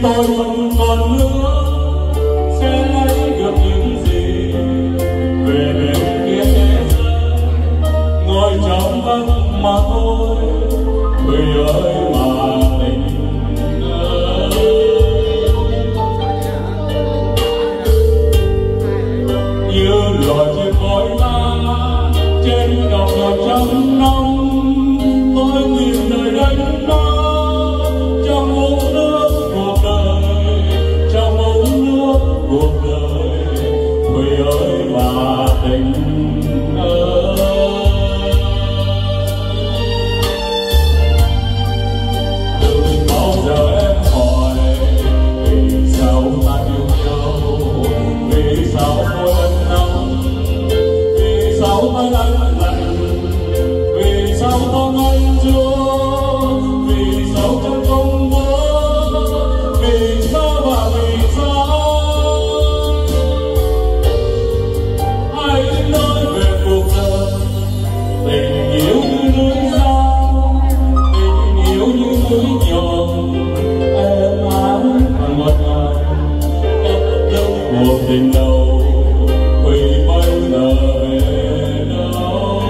tôi vẫn còn nữa sẽ lấy được những gì về bên kia thế giới, ngồi trong vắng mà thôi. Người ơi mà tình như loài chim cối lá trên đồng cỏ trắng nóng, tôi nguyện đời đánh nó trong uống nước cuộc đời, trong uống nước cuộc đời. Người ơi mà tình đừng bao giờ em hỏi vì sao ta yêu nhau, vì sao tôi ân nóng, vì sao ta lạnh lạnh, vì sao không anh chúa, vì sao trong không mơ, vì sao và vì sao. Hãy nói về cuộc đời, tình yêu như núi cao, tình yêu như núi nhọn, em ái và ngọt ngào. Kết thúc cuộc tình đầu vì bao giờ về đâu.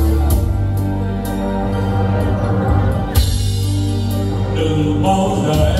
Đừng bao giờ